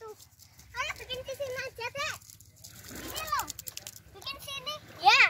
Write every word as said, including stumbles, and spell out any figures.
Ayo bikin di sini aja, Dek. Ini loh. Bikin sini. Ya.